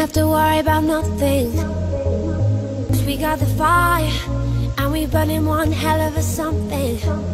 have to worry about nothing, 'cause we got the fire, and we burning one hell of a something.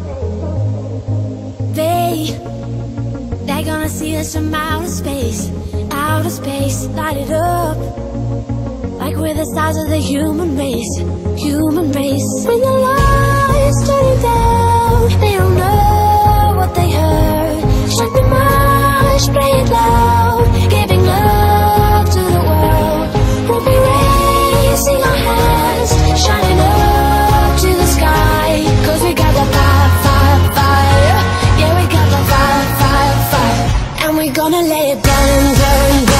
They're gonna see us from outer space, light it up like we're the stars of the human race, human race. When the lights turning down, they don't know what they heard. Shut the march, play it loud, giving love to the world. We'll be raising our hands, shining up to the sky, 'cause we got the fire, fire, fire. Yeah, we got the fire, fire, fire, and we're gonna let it burn, burn, burn.